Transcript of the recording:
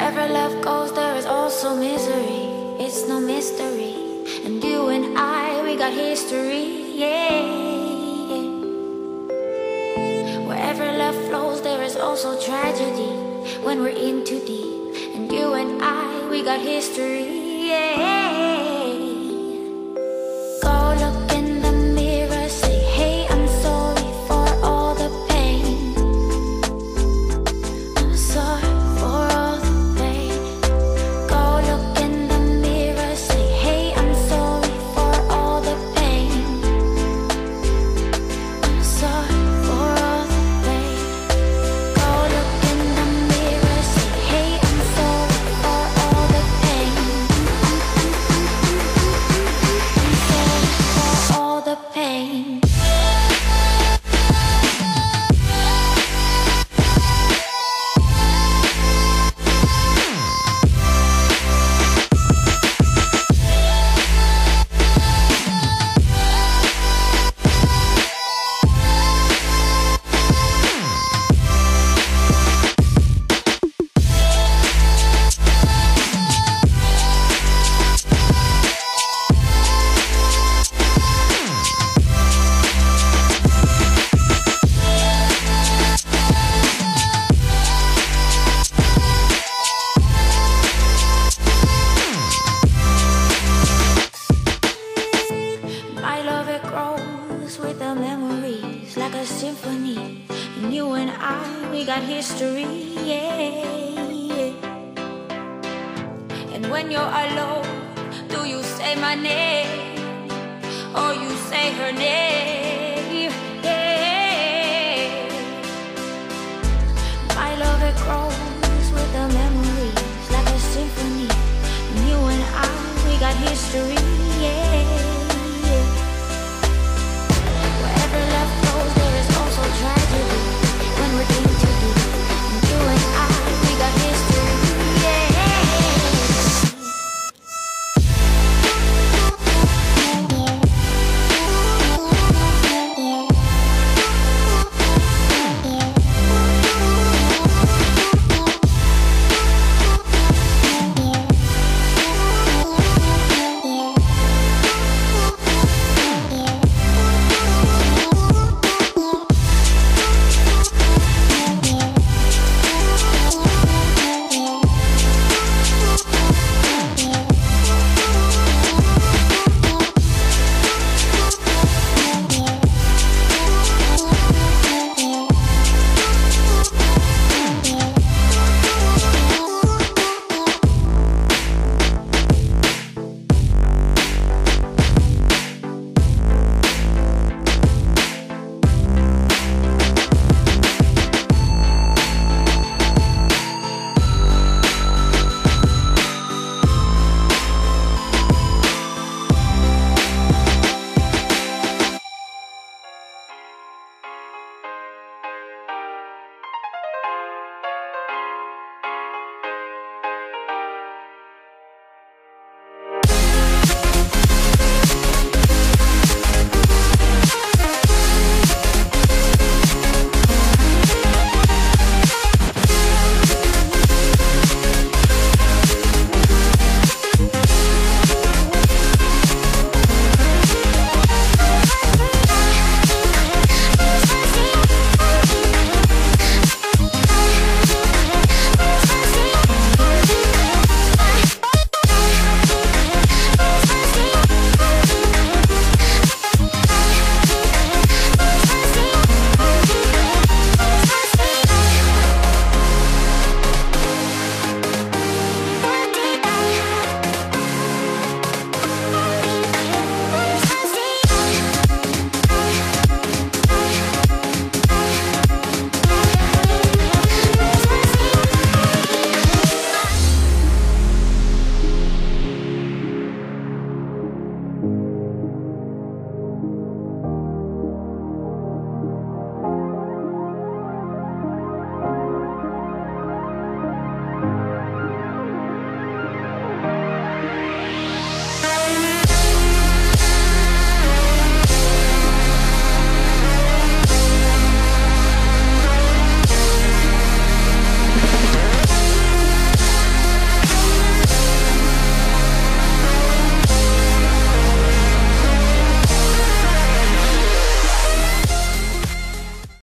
Wherever love goes, there is also misery. It's no mystery. And you and I, we got history, yeah. Wherever love flows, there is also tragedy when we're in too deep. And you and I, we got history, yeah. Go look in the mirror, say, hey, I'm sorry for all the pain. I'm sorry for all the pain. Go look in the mirror, say, hey, I'm sorry for all the pain. I'm sorry for all the pain. Go look in the mirror, say, hey, I'm sorry for all the pain. I'm sorry for all the pain. My love, it grows with the memories like a symphony. And you and I, we got history, yeah. And when you're alone, do you say my name or you say her name? Yeah. My love, it grows with the memories like a symphony. And you and I, we got history.